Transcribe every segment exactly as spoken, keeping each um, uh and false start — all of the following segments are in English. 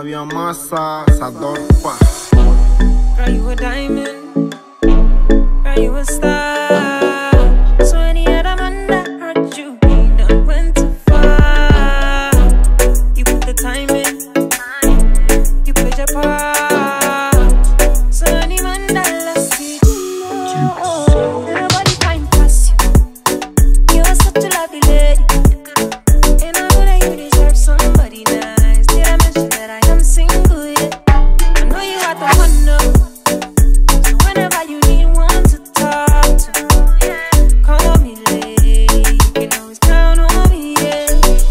Navia massa, Sador pa. Girl, you a diamond. Girl, you a star. So any other man that hurt you, he done went too far. You put the time in, you played your part. So any man that loves you, oh, nobody find past you. You're such a lovely lady, and I know that you deserve somebody nice. Did I mention that I am single yet? I know you are the one, no. So whenever you need one to talk to, call me lady. You can always count on me, yeah.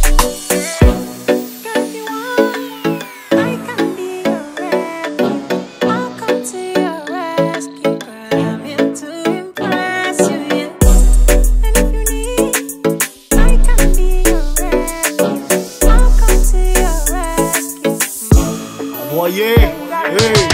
Girl, if you want, I can be your rebel. I'll come to your rescue, girl. I'm here to impress you, yeah. And if you need, I can be your rebel. I'll come to your rescue. Boy, yeah, hey.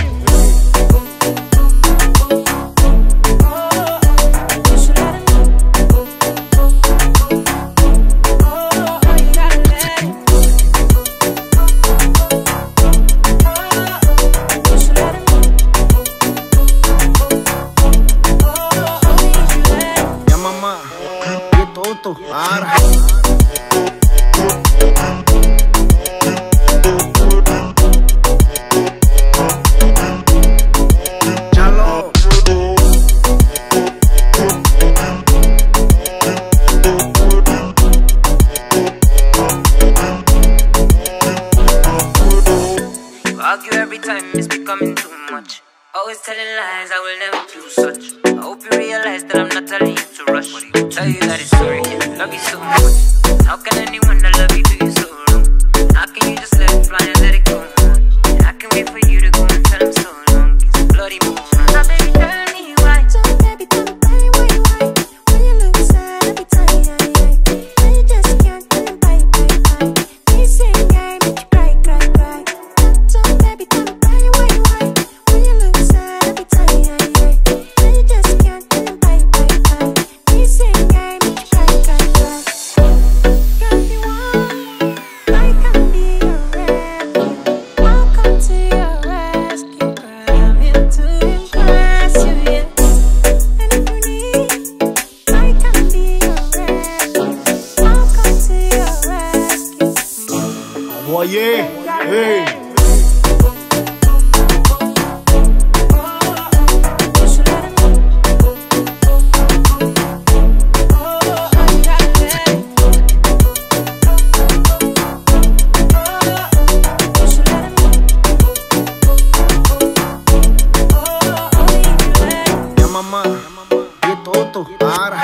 Ya mamá, qué toto, para. Chalo. You argue every time, it's becoming too much. Always telling lies, I will never do such. I hope you realize that I'm not telling you to rush. Tell you that it's sorry, yeah, love you so much. How can anyone that love you do you so wrong? How can you just let it fly and let it go on? And I can wait for you to go and tell him so long. It's a bloody move. Now baby, tell me why. So baby, tell me why, why, why? When you look sad every time, yeah, yeah. And you just can't tell me bye, bye, bye. You say I make you cry, cry, cry. So baby, tell me why, why, why? When you look sad every time, yeah, yeah. And you just can't tell me bye, bye, bye. You say I make you cry, cry, cry. Girl, if you want, I can be your rebel. I'll come to your rescue, girl. I'm here to impress you, yeah. And if you need, I can be your rebel. I'll come to your rescue. Boy, yeah, hey. Ya mamá, qué toto, para.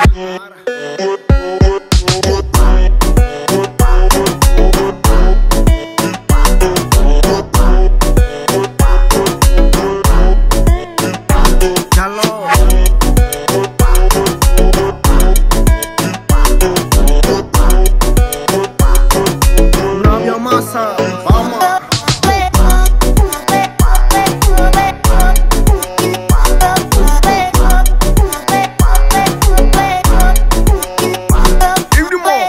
Chalo. Navia massa, vamos. Give me more.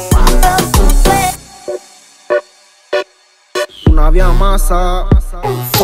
Navia massa.